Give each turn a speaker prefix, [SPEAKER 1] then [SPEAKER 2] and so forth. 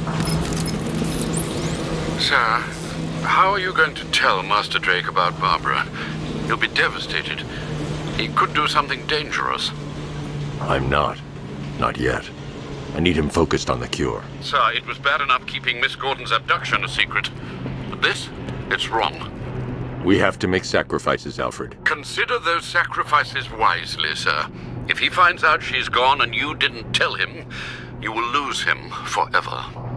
[SPEAKER 1] Sir, how are you going to tell Master Drake about Barbara? He'll be devastated. He could do something dangerous.
[SPEAKER 2] I'm not. Not yet. I need him focused on the cure.
[SPEAKER 1] Sir, it was bad enough keeping Miss Gordon's abduction a secret. But this? It's wrong.
[SPEAKER 2] We have to make sacrifices, Alfred.
[SPEAKER 1] Consider those sacrifices wisely, sir. If he finds out she's gone and you didn't tell him, you will lose him forever.